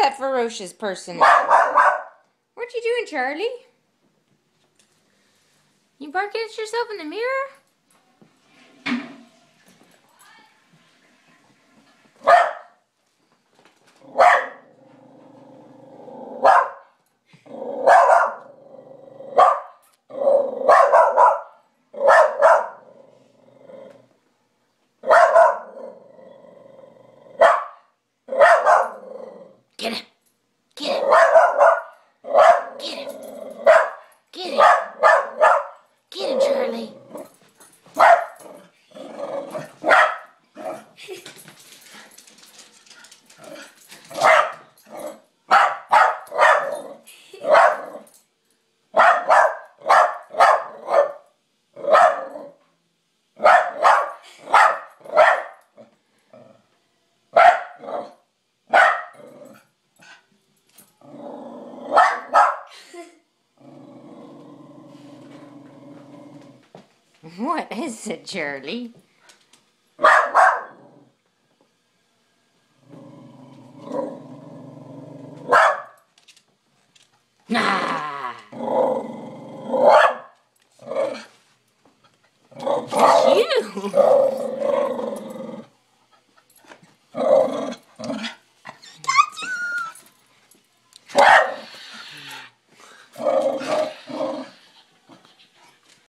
that ferocious person. What you doing, Charlie? You barking at yourself in the mirror? Get him! Get him! Get him! Get him! Get him, Charlie! What is it, Charlie? Nah. It's you.